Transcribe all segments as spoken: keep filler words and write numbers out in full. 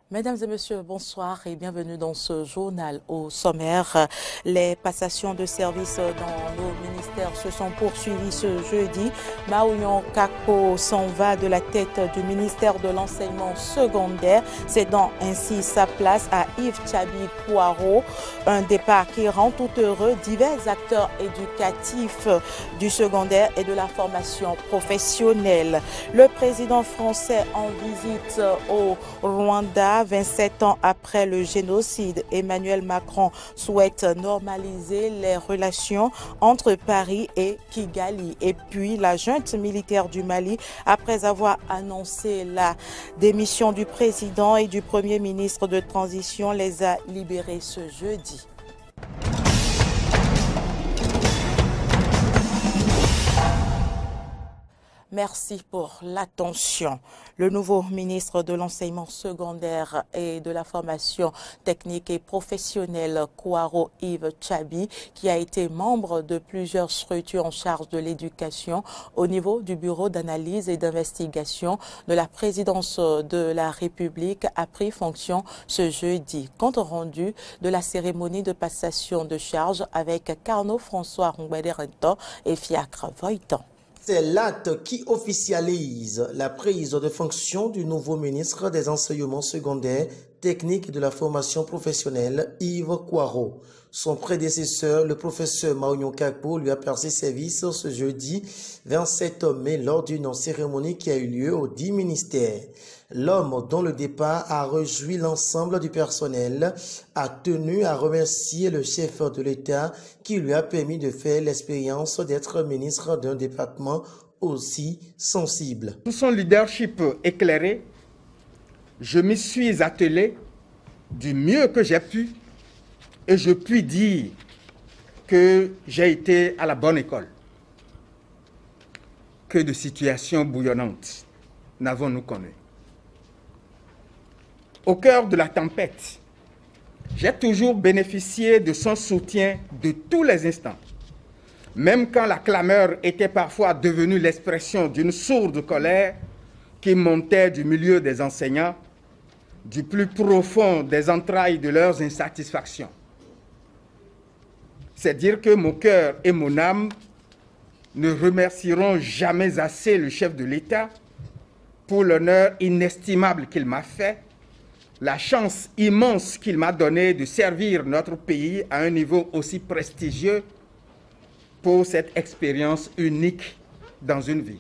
Mesdames et messieurs, bonsoir et bienvenue dans ce journal. Au sommaire, les passations de services dans nos ministères se sont poursuivies ce jeudi. Maounian Kakpo s'en va de la tête du ministère de l'enseignement secondaire, cédant ainsi sa place à Yves Tchabi Poirot. Un départ qui rend tout heureux divers acteurs éducatifs du secondaire et de la formation professionnelle. Le président français en visite au Rwanda. vingt-sept ans après le génocide, Emmanuel Macron souhaite normaliser les relations entre Paris et Kigali. Et puis la junte militaire du Mali, après avoir annoncé la démission du président et du premier ministre de transition, les a libérés ce jeudi. Merci pour l'attention. Le nouveau ministre de l'enseignement secondaire et de la formation technique et professionnelle, Kouaro Yves Tchabi, qui a été membre de plusieurs structures en charge de l'éducation au niveau du bureau d'analyse et d'investigation de la présidence de la République, a pris fonction ce jeudi. Compte rendu de la cérémonie de passation de charge avec Carnot François Rongbaderento et Fiacre Voitan. C'est l'acte qui officialise la prise de fonction du nouveau ministre des enseignements secondaires, techniques et de la formation professionnelle, Yves Kouaro. Son prédécesseur, le professeur Maounian Kakpo, lui a percé service ce jeudi vingt-sept mai lors d'une cérémonie qui a eu lieu aux dix ministères. L'homme dont le départ a réjoui l'ensemble du personnel a tenu à remercier le chef de l'État qui lui a permis de faire l'expérience d'être ministre d'un département aussi sensible. Sous son leadership éclairé, je m'y suis attelé du mieux que j'ai pu et je puis dire que j'ai été à la bonne école. Que de situations bouillonnantes n'avons-nous connues. Au cœur de la tempête, j'ai toujours bénéficié de son soutien de tous les instants. Même quand la clameur était parfois devenue l'expression d'une sourde colère qui montait du milieu des enseignants, du plus profond des entrailles de leurs insatisfactions. C'est dire que mon cœur et mon âme ne remercieront jamais assez le chef de l'État pour l'honneur inestimable qu'il m'a fait, la chance immense qu'il m'a donnée de servir notre pays à un niveau aussi prestigieux pour cette expérience unique dans une vie.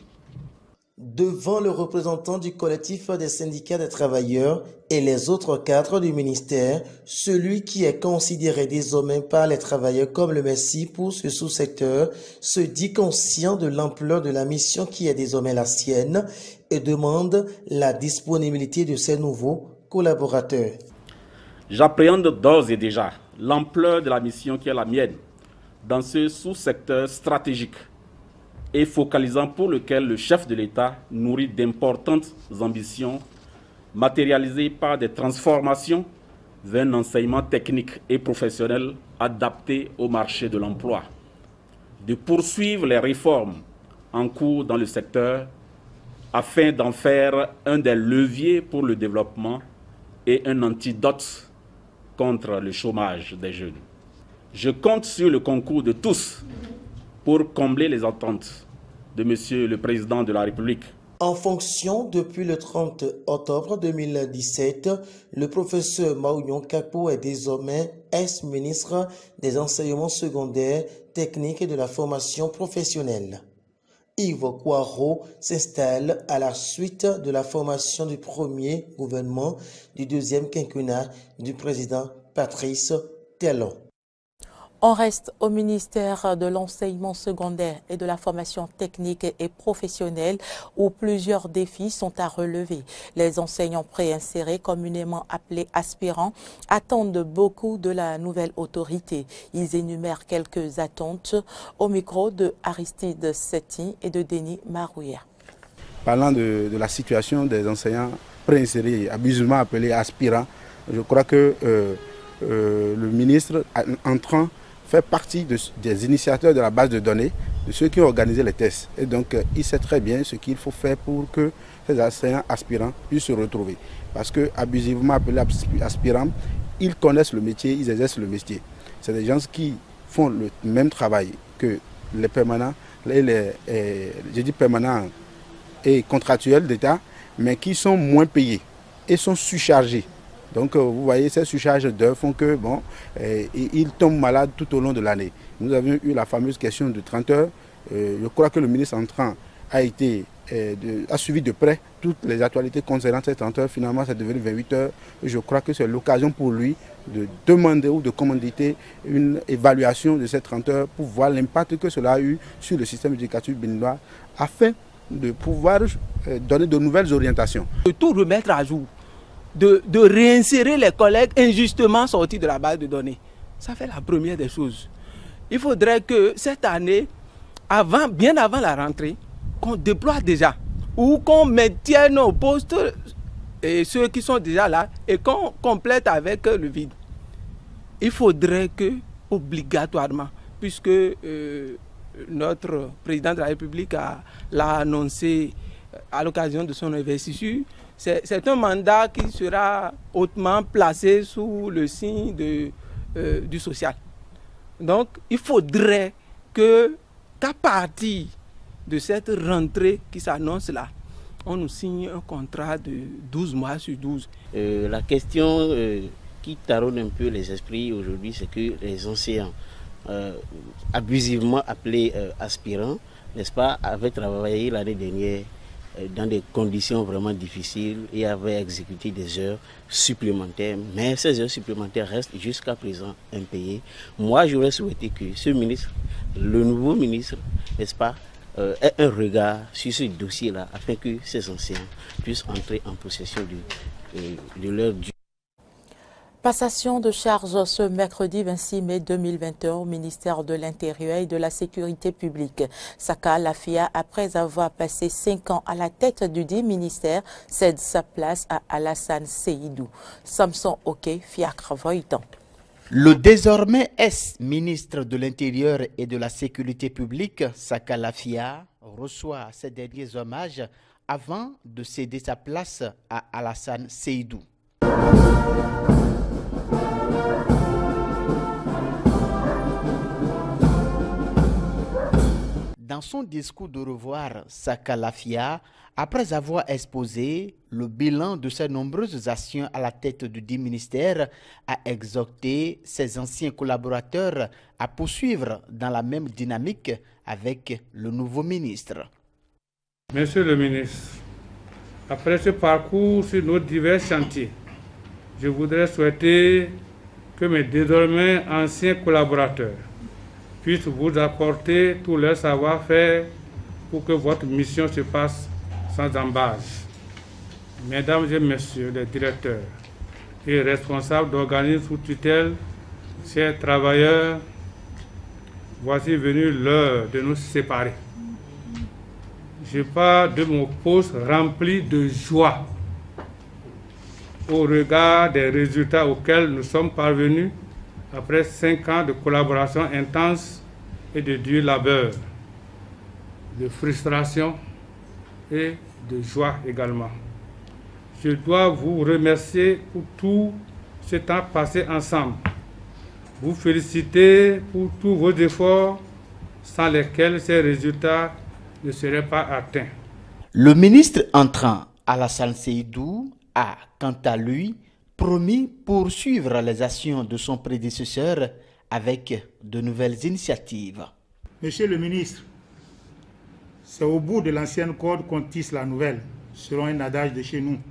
Devant le représentant du collectif des syndicats des travailleurs et les autres cadres du ministère, celui qui est considéré désormais par les travailleurs comme le messie pour ce sous-secteur se dit conscient de l'ampleur de la mission qui est désormais la sienne et demande la disponibilité de ces nouveaux collaborateurs. J'appréhende d'ores et déjà l'ampleur de la mission qui est la mienne dans ce sous-secteur stratégique et focalisant pour lequel le chef de l'État nourrit d'importantes ambitions matérialisées par des transformations vers un enseignement technique et professionnel adapté au marché de l'emploi, de poursuivre les réformes en cours dans le secteur afin d'en faire un des leviers pour le développement et un antidote contre le chômage des jeunes. Je compte sur le concours de tous pour combler les attentes de Monsieur le Président de la République. En fonction, depuis le trente octobre deux mille dix-sept, le professeur Maounian Kakpo est désormais ex-ministre des enseignements secondaires, techniques et de la formation professionnelle. Yves Kouaro s'installe à la suite de la formation du premier gouvernement du deuxième quinquennat du président Patrice Talon. On reste au ministère de l'enseignement secondaire et de la formation technique et professionnelle où plusieurs défis sont à relever. Les enseignants préinsérés, communément appelés aspirants, attendent beaucoup de la nouvelle autorité. Ils énumèrent quelques attentes au micro de Aristide Setti et de Denis Marouya. Parlant de, de la situation des enseignants préinsérés, abusivement appelés aspirants, je crois que euh, euh, le ministre entrant fait partie de, des initiateurs de la base de données de ceux qui ont organisé les tests. Et donc, euh, il sait très bien ce qu'il faut faire pour que ces enseignants aspirants puissent se retrouver. Parce que, abusivement appelés aspirants, ils connaissent le métier, ils exercent le métier. C'est des gens qui font le même travail que les permanents, les, les, les, je dis permanents et contractuels d'État, mais qui sont moins payés et sont surchargés. Donc, vous voyez, ces surcharges d'heures font que, bon, eh, ils tombent malades tout au long de l'année. Nous avions eu la fameuse question de trente heures. Euh, je crois que le ministre entrant a, été, eh, de, a suivi de près toutes les actualités concernant ces trente heures. Finalement, c'est devenu vingt-huit heures. Et je crois que c'est l'occasion pour lui de demander ou de commanditer une évaluation de ces trente heures pour voir l'impact que cela a eu sur le système éducatif béninois afin de pouvoir eh, donner de nouvelles orientations. De tout remettre à jour. De, de réinsérer les collègues injustement sortis de la base de données. Ça fait la première des choses. Il faudrait que cette année, avant, bien avant la rentrée, qu'on déploie déjà ou qu'on maintienne au poste et ceux qui sont déjà là et qu'on complète avec le vide. Il faudrait que, obligatoirement, puisque euh, notre président de la République l'a annoncé à l'occasion de son investiture, c'est un mandat qui sera hautement placé sous le signe de, euh, du social. Donc, il faudrait que, qu'à partir de cette rentrée qui s'annonce là, on nous signe un contrat de douze mois sur douze. Euh, la question euh, qui taronne un peu les esprits aujourd'hui, c'est que les enseignants, euh, abusivement appelés euh, aspirants, n'est-ce pas, avaient travaillé l'année dernière dans des conditions vraiment difficiles et avait exécuté des heures supplémentaires. Mais ces heures supplémentaires restent jusqu'à présent impayées. Moi, j'aurais souhaité que ce ministre, le nouveau ministre, n'est-ce pas, euh, ait un regard sur ce dossier-là afin que ces enseignants puissent entrer en possession de, euh, de leur dû. Passation de charge ce mercredi vingt-six mai deux mille vingt et un au ministère de l'Intérieur et de la Sécurité publique. Saka Lafia, après avoir passé cinq ans à la tête du dit ministère, cède sa place à Alassane Seydou. Samson Oké, Fiacre Voitan. Le désormais ex-ministre de l'Intérieur et de la Sécurité publique, Saka Lafia, reçoit ses derniers hommages avant de céder sa place à Alassane Seydou. Dans son discours de revoir, Saka Lafia, après avoir exposé le bilan de ses nombreuses actions à la tête du dit ministère, a exhorté ses anciens collaborateurs à poursuivre dans la même dynamique avec le nouveau ministre. Monsieur le ministre, après ce parcours sur nos divers chantiers, je voudrais souhaiter que mes désormais anciens collaborateurs puissent vous apporter tout leur savoir-faire pour que votre mission se passe sans embâche. Mesdames et messieurs les directeurs et responsables d'organismes sous tutelle, chers travailleurs, voici venu l'heure de nous séparer. Je pars de mon poste rempli de joie au regard des résultats auxquels nous sommes parvenus après cinq ans de collaboration intense et de dur labeur, de frustration et de joie également. Je dois vous remercier pour tout ce temps passé ensemble, vous féliciter pour tous vos efforts sans lesquels ces résultats ne seraient pas atteints. Le ministre entrant, Alassane Seydou, a, quant à lui, promis poursuivre les actions de son prédécesseur avec de nouvelles initiatives. Monsieur le ministre, c'est au bout de l'ancienne corde qu'on tisse la nouvelle, selon un adage de chez nous.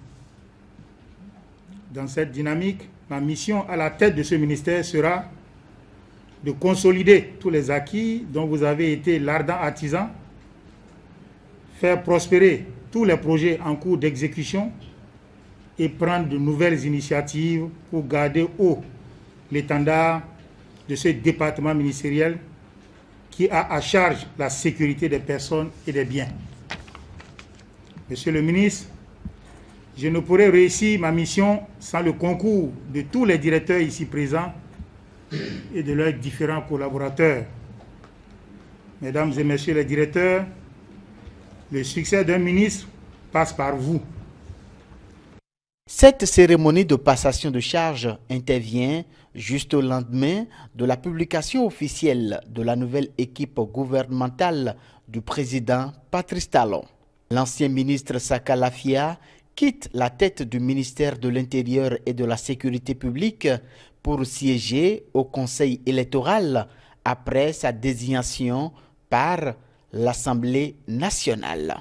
Dans cette dynamique, ma mission à la tête de ce ministère sera de consolider tous les acquis dont vous avez été l'ardent artisan, faire prospérer tous les projets en cours d'exécution et prendre de nouvelles initiatives pour garder haut l'étendard de ce département ministériel qui a à charge la sécurité des personnes et des biens. Monsieur le ministre, je ne pourrais réussir ma mission sans le concours de tous les directeurs ici présents et de leurs différents collaborateurs. Mesdames et messieurs les directeurs, le succès d'un ministre passe par vous. Cette cérémonie de passation de charge intervient juste au lendemain de la publication officielle de la nouvelle équipe gouvernementale du président Patrice Talon. L'ancien ministre Saka Lafia quitte la tête du ministère de l'Intérieur et de la Sécurité publique pour siéger au Conseil électoral après sa désignation par l'Assemblée nationale.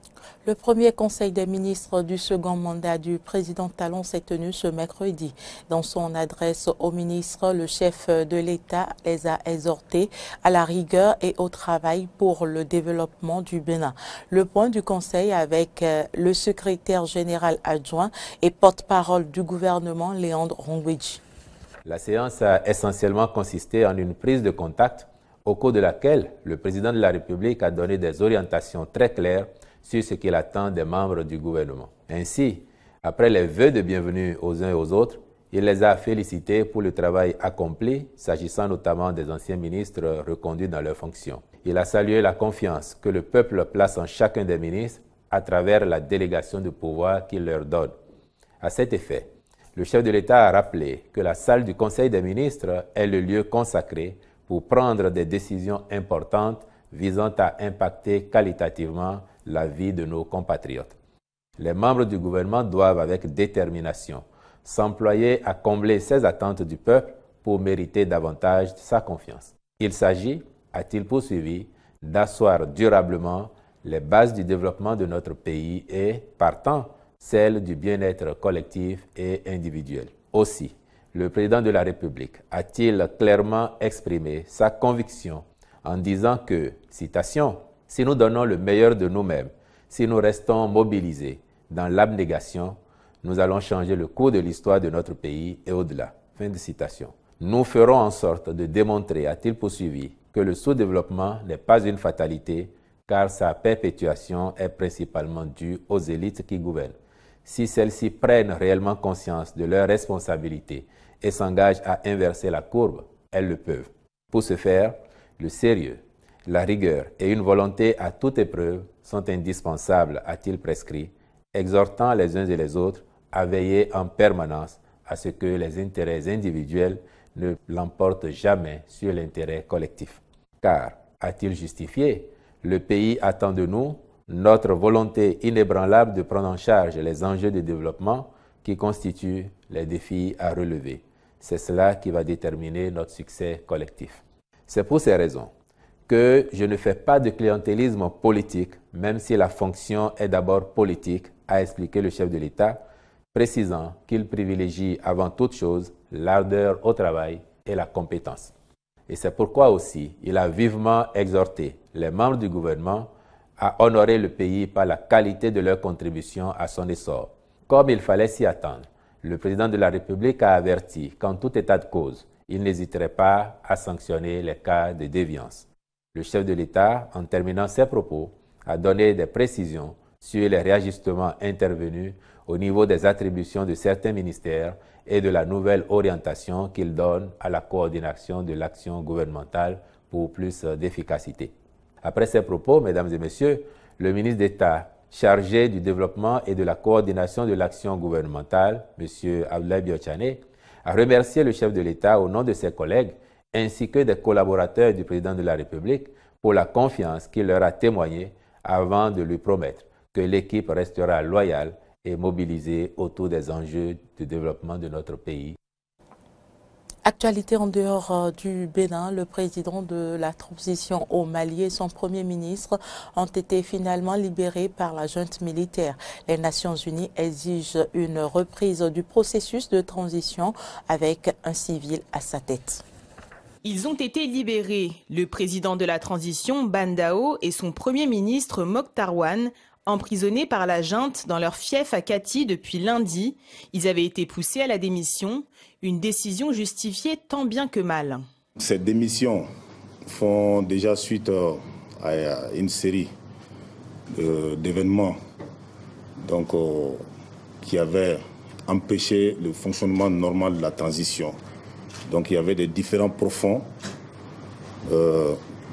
Le premier conseil des ministres du second mandat du président Talon s'est tenu ce mercredi. Dans son adresse aux ministres, le chef de l'État les a exhortés à la rigueur et au travail pour le développement du Bénin. Le point du conseil avec le secrétaire général adjoint et porte-parole du gouvernement, Léandre Rongweji. La séance a essentiellement consisté en une prise de contact au cours de laquelle le président de la République a donné des orientations très claires sur ce qu'il attend des membres du gouvernement. Ainsi, après les vœux de bienvenue aux uns et aux autres, il les a félicités pour le travail accompli, s'agissant notamment des anciens ministres reconduits dans leurs fonctions. Il a salué la confiance que le peuple place en chacun des ministres à travers la délégation de pouvoir qu'il leur donne. À cet effet, le chef de l'État a rappelé que la salle du Conseil des ministres est le lieu consacré pour prendre des décisions importantes visant à impacter qualitativement la vie de nos compatriotes. Les membres du gouvernement doivent avec détermination s'employer à combler ces attentes du peuple pour mériter davantage sa confiance. Il s'agit, a-t-il poursuivi, d'asseoir durablement les bases du développement de notre pays et, partant, celles du bien-être collectif et individuel. Aussi, le président de la République a-t-il clairement exprimé sa conviction en disant que, citation, « Si nous donnons le meilleur de nous-mêmes, si nous restons mobilisés dans l'abnégation, nous allons changer le cours de l'histoire de notre pays et au-delà. » Fin de citation. Nous ferons en sorte de démontrer, a-t-il poursuivi, que le sous-développement n'est pas une fatalité, car sa perpétuation est principalement due aux élites qui gouvernent. Si celles-ci prennent réellement conscience de leurs responsabilités et s'engagent à inverser la courbe, elles le peuvent. Pour ce faire, le sérieux, la rigueur et une volonté à toute épreuve sont indispensables, a-t-il prescrit, exhortant les uns et les autres à veiller en permanence à ce que les intérêts individuels ne l'emportent jamais sur l'intérêt collectif. Car, a-t-il justifié, le pays attend de nous notre volonté inébranlable de prendre en charge les enjeux de développement qui constituent les défis à relever. C'est cela qui va déterminer notre succès collectif. C'est pour ces raisons que je ne fais pas de clientélisme politique, même si la fonction est d'abord politique, a expliqué le chef de l'État, précisant qu'il privilégie avant toute chose l'ardeur au travail et la compétence. Et c'est pourquoi aussi il a vivement exhorté les membres du gouvernement à honorer le pays par la qualité de leur contribution à son essor. Comme il fallait s'y attendre, le président de la République a averti qu'en tout état de cause, il n'hésiterait pas à sanctionner les cas de déviance. Le chef de l'État, en terminant ses propos, a donné des précisions sur les réajustements intervenus au niveau des attributions de certains ministères et de la nouvelle orientation qu'il donne à la coordination de l'action gouvernementale pour plus d'efficacité. Après ces propos, mesdames et messieurs, le ministre d'État chargé du développement et de la coordination de l'action gouvernementale, M. Abdoulaye Biotchane, a remercié le chef de l'État au nom de ses collègues ainsi que des collaborateurs du président de la République pour la confiance qu'il leur a témoignée avant de lui promettre que l'équipe restera loyale et mobilisée autour des enjeux de développement de notre pays. Actualité en dehors du Bénin, le président de la transition au Mali et son premier ministre ont été finalement libérés par la junte militaire. Les Nations Unies exigent une reprise du processus de transition avec un civil à sa tête. Ils ont été libérés. Le président de la transition, Bandao, et son premier ministre, Mokhtar Wane, emprisonnés par la junte dans leur fief à Kati depuis lundi. Ils avaient été poussés à la démission, une décision justifiée tant bien que mal. Ces démissions font déjà suite à une série d'événements donc, euh, qui avaient empêché le fonctionnement normal de la transition. Donc il y avait des différends profonds, euh, tant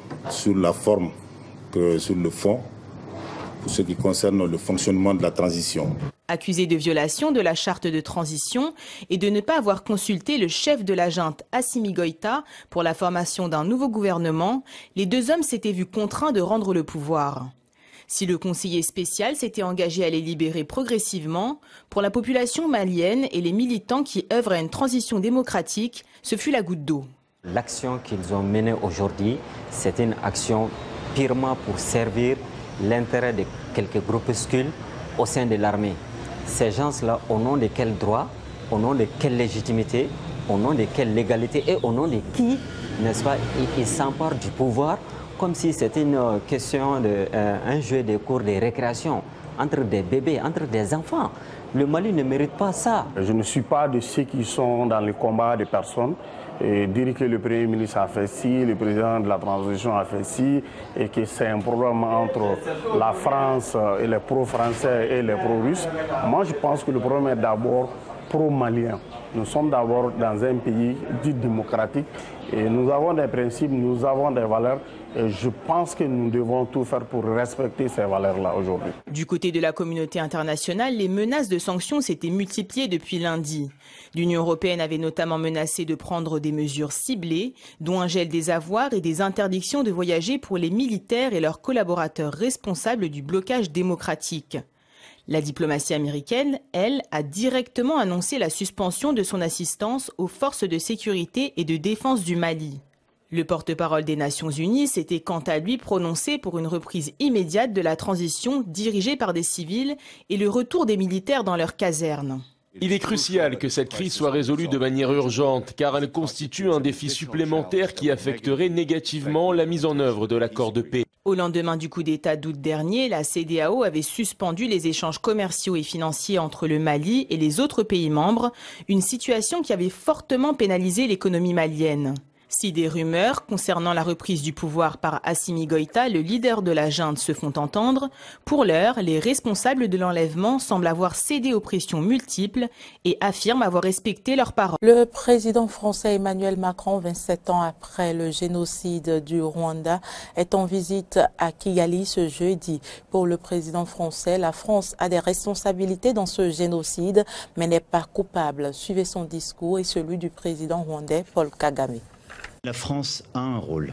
sur la forme que sur le fond, pour ce qui concerne le fonctionnement de la transition. Accusé de violation de la charte de transition et de ne pas avoir consulté le chef de la junte Assimi Goïta pour la formation d'un nouveau gouvernement, les deux hommes s'étaient vus contraints de rendre le pouvoir. Si le conseiller spécial s'était engagé à les libérer progressivement, pour la population malienne et les militants qui œuvrent à une transition démocratique, ce fut la goutte d'eau. L'action qu'ils ont menée aujourd'hui, c'est une action purement pour servir l'intérêt de quelques groupuscules au sein de l'armée. Ces gens-là, au nom de quel droit, au nom de quelle légitimité, au nom de quelle légalité et au nom de qui, n'est-ce pas, ils s'emparent du pouvoir comme si c'était une question de euh, un jeu de cours de récréation entre des bébés, entre des enfants. Le Mali ne mérite pas ça. Je ne suis pas de ceux qui sont dans le combat des personnes et dire que le Premier ministre a fait ci, le président de la transition a fait ci, et que c'est un problème entre la France et les pro-français et les pro-russes. Moi, je pense que le problème est d'abord pro-malien. Nous sommes d'abord dans un pays dit démocratique et nous avons des principes, nous avons des valeurs et je pense que nous devons tout faire pour respecter ces valeurs-là aujourd'hui. Du côté de la communauté internationale, les menaces de sanctions s'étaient multipliées depuis lundi. L'Union européenne avait notamment menacé de prendre des mesures ciblées, dont un gel des avoirs et des interdictions de voyager pour les militaires et leurs collaborateurs responsables du blocage démocratique. La diplomatie américaine, elle, a directement annoncé la suspension de son assistance aux forces de sécurité et de défense du Mali. Le porte-parole des Nations Unies s'était quant à lui prononcé pour une reprise immédiate de la transition dirigée par des civils et le retour des militaires dans leurs casernes. Il est crucial que cette crise soit résolue de manière urgente, car elle constitue un défi supplémentaire qui affecterait négativement la mise en œuvre de l'accord de paix. Au lendemain du coup d'État d'août dernier, la C E D E A O avait suspendu les échanges commerciaux et financiers entre le Mali et les autres pays membres, une situation qui avait fortement pénalisé l'économie malienne. Si des rumeurs concernant la reprise du pouvoir par Assimi Goïta, le leader de la junte, se font entendre, pour l'heure, les responsables de l'enlèvement semblent avoir cédé aux pressions multiples et affirment avoir respecté leurs paroles. Le président français Emmanuel Macron, vingt-sept ans après le génocide du Rwanda, est en visite à Kigali ce jeudi. Pour le président français, la France a des responsabilités dans ce génocide, mais n'est pas coupable. Suivez son discours et celui du président rwandais Paul Kagame. La France a un rôle,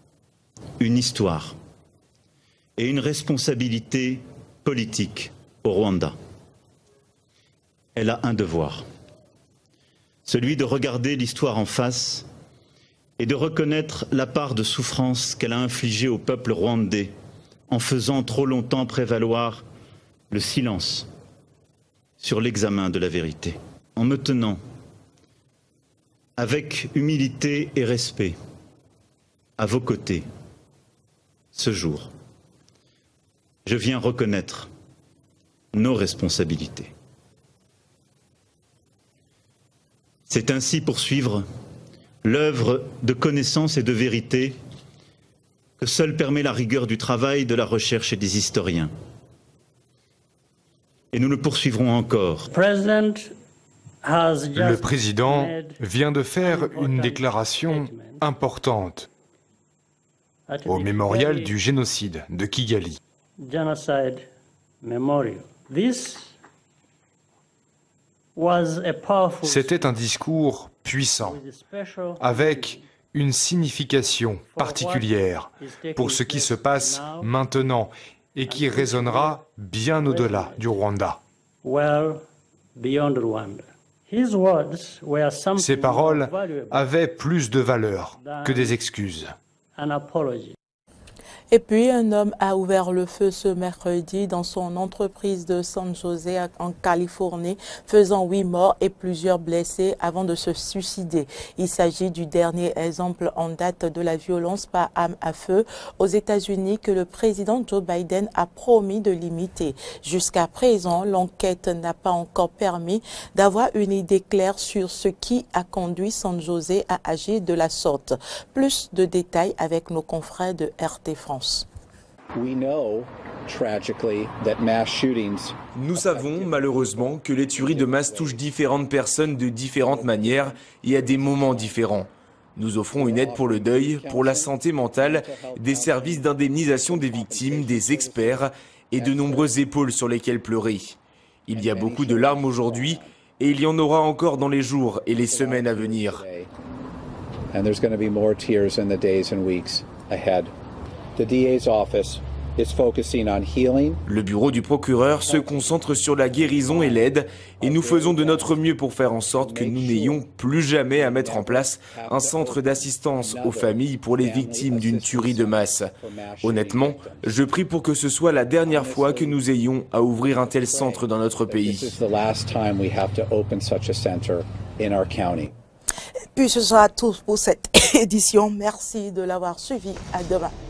une histoire et une responsabilité politique au Rwanda. Elle a un devoir, celui de regarder l'histoire en face et de reconnaître la part de souffrance qu'elle a infligée au peuple rwandais en faisant trop longtemps prévaloir le silence sur l'examen de la vérité. En me tenant avec humilité et respect, à vos côtés, ce jour, je viens reconnaître nos responsabilités. C'est ainsi poursuivre l'œuvre de connaissance et de vérité que seule permet la rigueur du travail, de la recherche et des historiens. Et nous le poursuivrons encore. Le président vient de faire une déclaration importante au mémorial du génocide de Kigali. C'était un discours puissant, avec une signification particulière pour ce qui se passe maintenant et qui résonnera bien au-delà du Rwanda. Ces paroles avaient plus de valeur que des excuses. Et puis, un homme a ouvert le feu ce mercredi dans son entreprise de San José en Californie, faisant huit morts et plusieurs blessés avant de se suicider. Il s'agit du dernier exemple en date de la violence par arme à feu aux États-Unis que le président Joe Biden a promis de limiter. Jusqu'à présent, l'enquête n'a pas encore permis d'avoir une idée claire sur ce qui a conduit San José à agir de la sorte. Plus de détails avec nos confrères de R T France. Nous savons malheureusement que les tueries de masse touchent différentes personnes de différentes manières et à des moments différents. Nous offrons une aide pour le deuil, pour la santé mentale, des services d'indemnisation des victimes, des experts et de nombreuses épaules sur lesquelles pleurer. Il y a beaucoup de larmes aujourd'hui et il y en aura encore dans les jours et les semaines à venir. And there's going to be more tears in the days and weeks ahead. The D A's office is focusing on healing. Le bureau du procureur se concentre sur la guérison et l'aide et nous faisons de notre mieux pour faire en sorte que nous n'ayons plus jamais à mettre en place un centre d'assistance aux familles pour les victimes d'une tuerie de masse. Honnêtement, je prie pour que ce soit la dernière fois que nous ayons à ouvrir un tel centre dans notre pays. Puis ce sera tout pour cette édition. Merci de l'avoir suivi. À demain.